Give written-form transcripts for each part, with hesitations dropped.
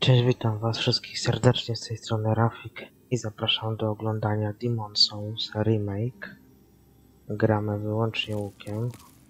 Cześć, witam was wszystkich serdecznie z tej strony Rafik i zapraszam do oglądania Demon's Souls Remake. Gramy wyłącznie łukiem.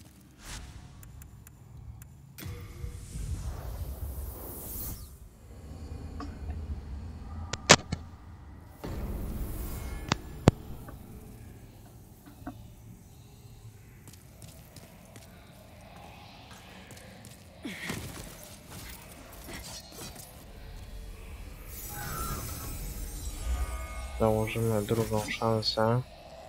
Założymy drugą szansę.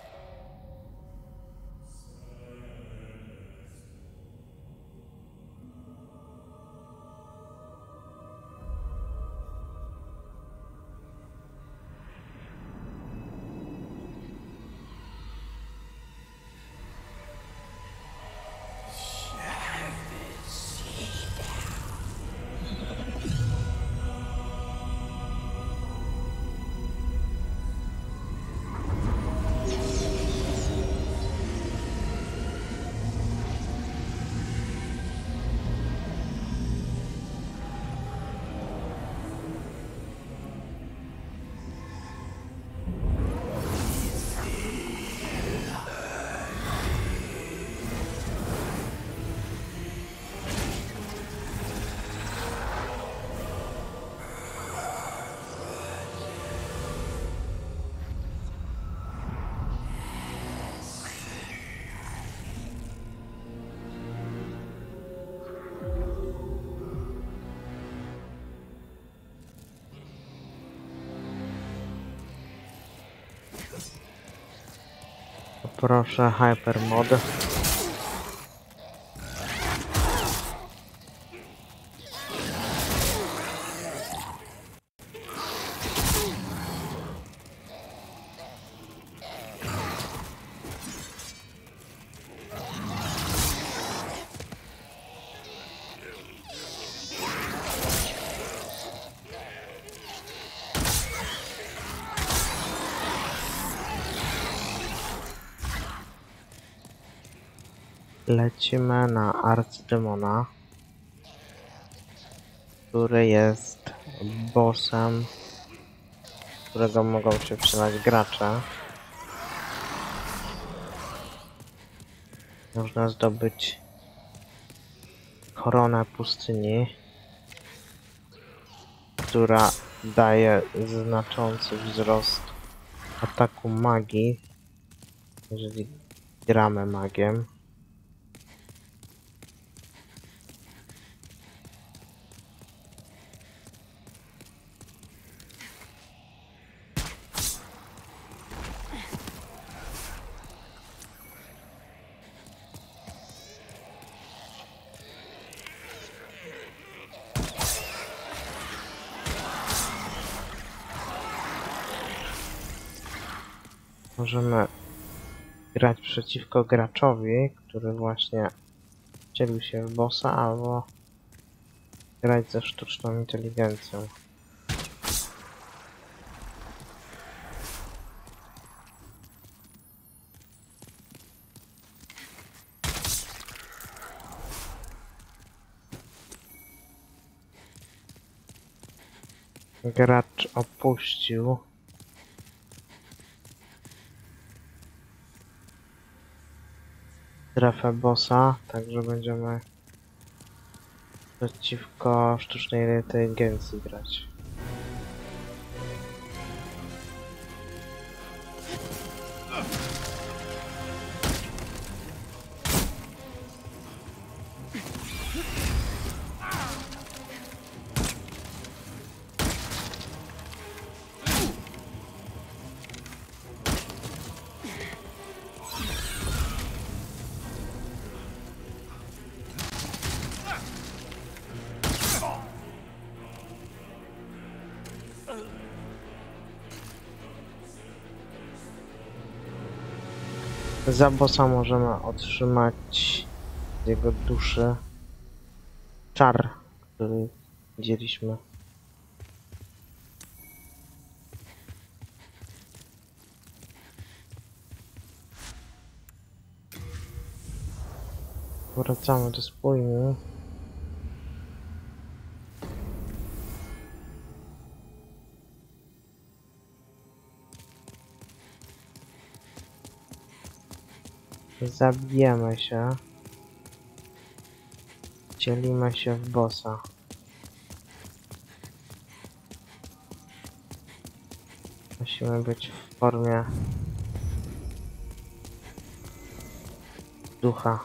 Proszę, Hypermod. Lecimy na arcydemona, który jest bossem, którego mogą się przydać gracze. Można zdobyć koronę pustyni, która daje znaczący wzrost ataku magii, jeżeli gramy magiem. Możemy grać przeciwko graczowi, który właśnie wcielił się w bossa, albo grać ze sztuczną inteligencją. Gracz opuścił strefę bossa, także będziemy przeciwko sztucznej inteligencji grać. Za bossa możemy otrzymać z jego duszy czar, który widzieliśmy. Wracamy do spójni. Zabijemy się. Dzielimy się w bossa. Musimy być w formie ducha.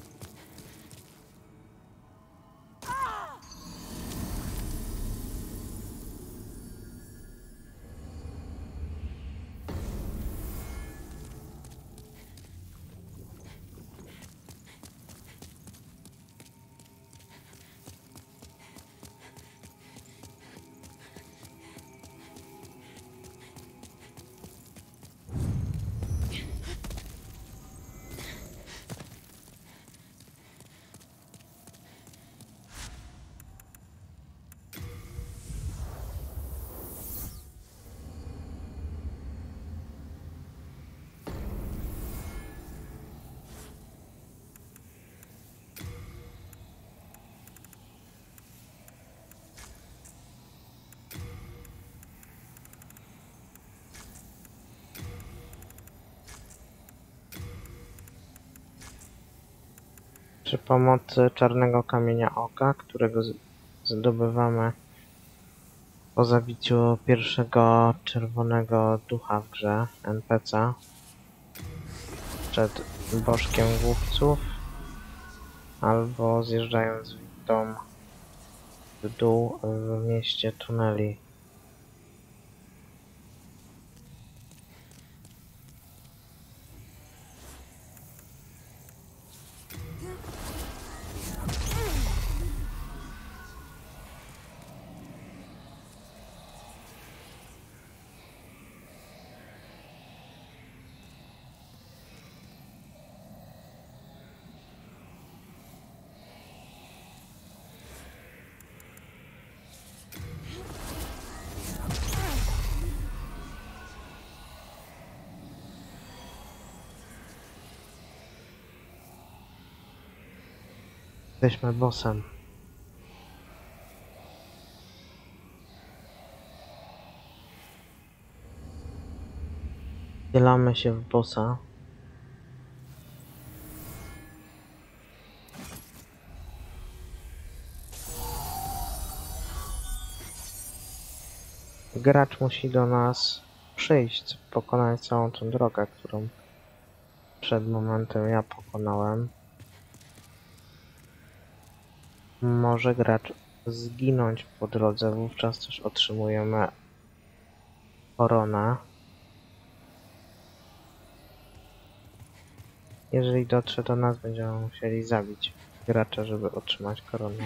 Przy pomocy czarnego kamienia oka, którego zdobywamy po zabiciu pierwszego czerwonego ducha w grze, NPC, przed bożkiem głupców, albo zjeżdżając windą w dół w mieście tuneli. Jesteśmy bossem. Wcielamy się w bossa. Gracz musi do nas przyjść, pokonać całą tą drogę, którą przed momentem ja pokonałem. Może gracz zginąć po drodze, wówczas też otrzymujemy koronę. Jeżeli dotrze do nas, będziemy musieli zabić gracza, żeby otrzymać koronę.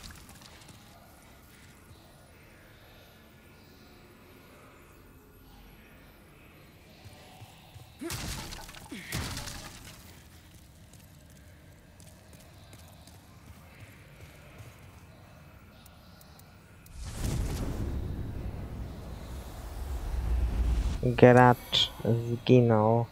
Gracz zginął.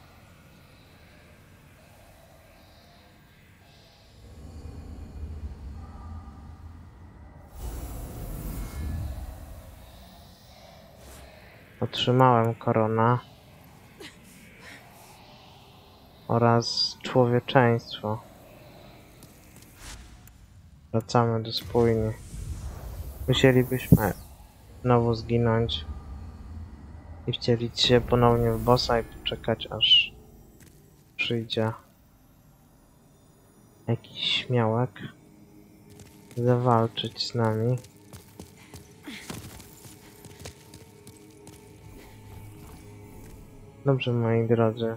Otrzymałem koronę oraz człowieczeństwo. Wracamy do spójni. Musielibyśmy znowu zginąć i wcielić się ponownie w bossa i poczekać, aż przyjdzie jakiś śmiałek zawalczyć z nami. Dobrze, moi drodzy.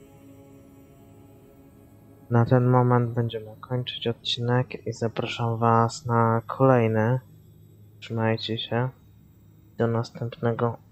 Na ten moment będziemy kończyć odcinek i zapraszam Was na kolejny. Trzymajcie się. Do następnego.